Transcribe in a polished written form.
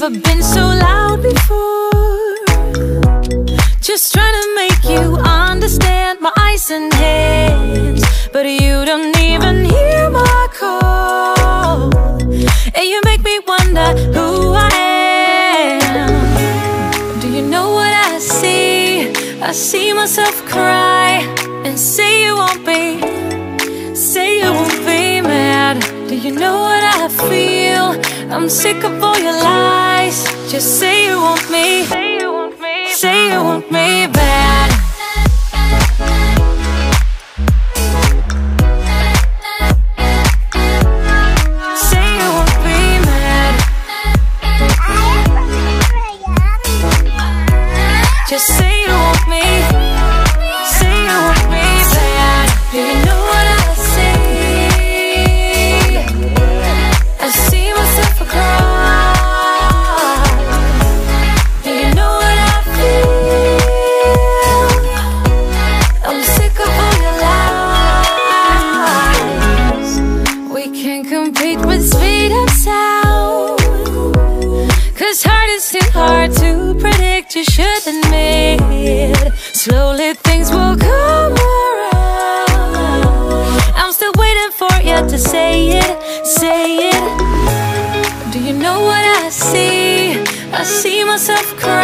Never been so loud before. Just trying to make you understand my eyes and hands, but you don't even hear my call. And you make me wonder who I am. Do you know what I see? I see myself cry and say you won't be, say you won't be mad. Do you know what I feel? I'm sick of all your lies. Just say you want me, say you want me, say you want me bad. Say you want me mad. Just say you want me, say you want me bad. Do you know what I see? I see myself cry. Do you know what I feel? I'm sick of all your lies. We can't compete with speed and sound, 'cause heart is too hard to predict. You should admit, slowly things will come around. I'm still waiting for you to say it, say it. Do you know what I see? I see myself cry.